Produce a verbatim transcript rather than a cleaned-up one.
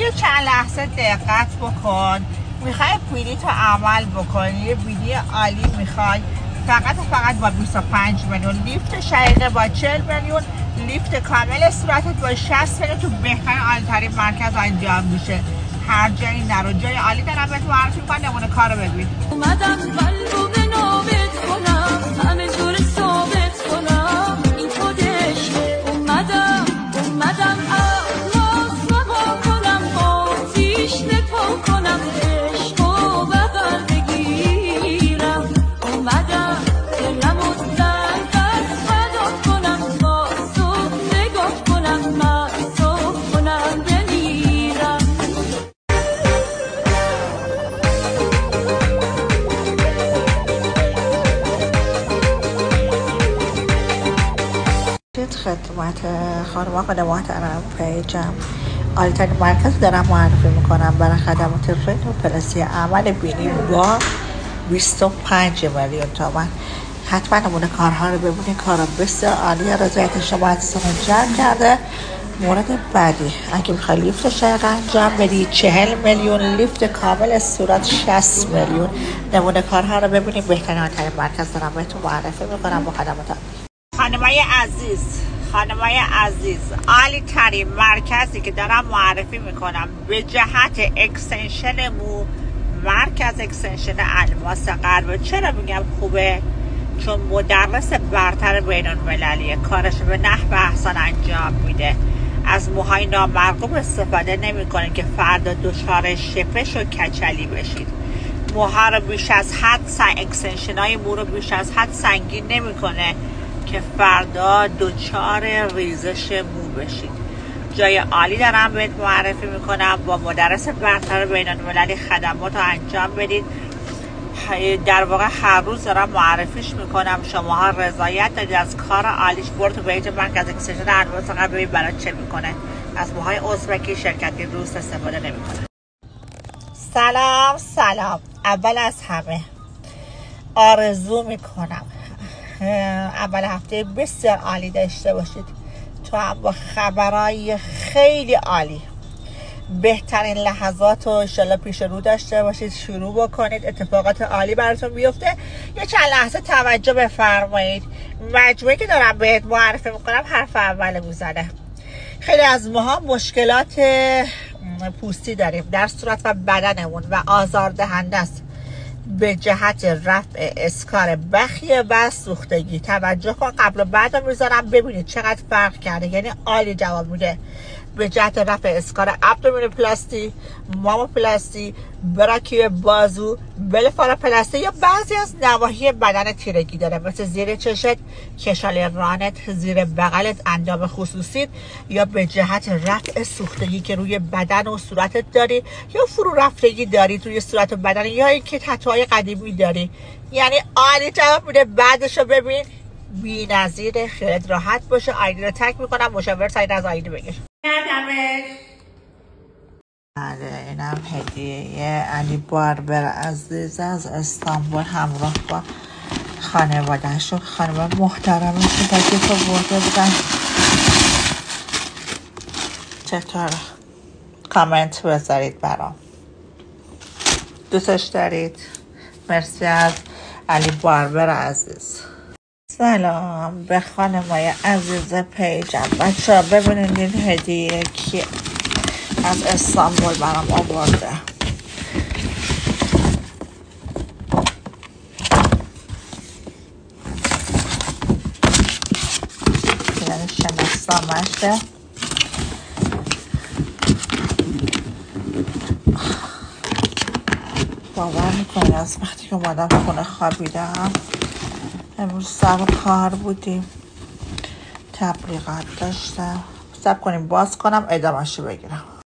یه چند لحظه دقت بکن. میخوای پیدی تو عمل بکنی، یه بیدی عالی میخوای، فقط و فقط با بیست و پنج میلیون لیفت شقیقه، با چهل میلیون لیفت کامل صورتت، با شصت میلیون تو بهترین عالی‌ترین مرکز انجام میشه. هر جایی نرو، جای عالی دارم بهت معرفی میکنم. نمونه کارو ببین. اومدم قلبو به نابت کنم، همه جور ثابت کنم این خودش. اومدم اومدم اخلاص رها کنم، آتیش نپا کنم، عشق و بغل بگیرم. اومدم دلمو زنگ از فدا کنم، با صبح نگاه کنم، معصوب کنم بمیرم. خدمت خانم خانم محترم، پیجم عالی‌ترین مرکز دارم معرفی میکنم برای خدمات رنگ و پلاسی عمل بینی با بیست و پنج میلیون تومان. حتما نمونه کارها رو ببینید، کارا بسیار عالیه، رضایت شما عزیزان جمع کرده. مورد بعدی، اگه میخوای لیفت شقیقه انجام بدی، چهل میلیون لیفت کامل صورت، شصت میلیون. نمونه کارها رو ببینید، بهترین عالی‌ترین مرکز دارم بهتون معرفی میکنم با خدمات. خانمای عزیز، خانمای عزیز، عالی ترین مرکزی که دارم معرفی میکنم به جهت اکستنشن مو، مرکز اکستنشن الماس غرب. چرا میگم خوبه؟ چون مدرس برتر بین المللیه، کارش به نحو احسن انجام میده، از موهای نامرغوب استفاده نمیکنه که فردا دچار شپش و کچلی بشید. موها رو بیش از حد سنگ، اکستنشن های مو رو بیش از حد سنگین نمیکنه که فردا دچار ریزش مو بشید. جای عالی دارم بهت معرفی میکنم، با مدرس برتر بین المللی خدمات رو انجام بدید. در واقع هر روز دارم معرفیش میکنم، شماها رضایت دارید از کار عالیش. برو تو پیج مرکز اکستنشن الماس غرب ببین برای چه میکنه. از موهای ازبکی شرکتی روس استفاده نمیکنه. سلام سلام. اول از همه آرزو میکنم اول هفته بسیار عالی داشته باشید، تو هم با خبرهای خیلی عالی، بهترین لحظات رو انشالله پیش رو داشته باشید. شروع بکنید، اتفاقات عالی براتون بیفته. یه چند لحظه توجه بفرمایید. مجموعی که دارم بهت معرفی میکنم حرف اول میزنه. خیلی از ماها مشکلات پوستی داریم در صورت و بدنمون و آزاردهنده است به جهت رفع اسکار بخیه و سوختگی. توجه کن، قبل و بعد رو میذارم ببینید چقدر فرق کرده، یعنی عالی جواب میده. به جهت رفع اسکار ابدومینوپلاستی، ماموپلاستی، براکی بازو، بلفاروپلاستی یا بعضی از نواحی بدن تیرگی داره، مثل زیر چشت، کشال رانت، زیر بغلت، اندام خصوصیت، یا به جهت رفع سوختگی که روی بدن و صورتت داری، یا فرو رفتگی داری روی صورت و بدن، یا اینکه تتوهای قدیمی داری. یعنی عالی جواب میده. بعدشو ببین، بی نظیر. خیالت راحت باشه. آیدی رو تک میکنم، مشاور سعید از آیدی بگیر. بله، اینم هدیه علی باربر عزیز از استانبول همراه با خانواده‌شون. خانم محترمی که تکلیف رو برده بودن. چطور؟ کامنت بذارید برام. دوستش دارید؟ مرسی از علی باربر عزیز. سلام به خانمای عزیز پیجم. بچه ها ببینید این هدیه که از استانبول برام آورده. یعنی شناسنامه‌شه. باور میکنی از وقتی که اومدم خونه خوابیدم، امروز سر کار بودیم، تبلیغات داشتم. صبر کنیم باز کنم ادامه‌شو بگیرم.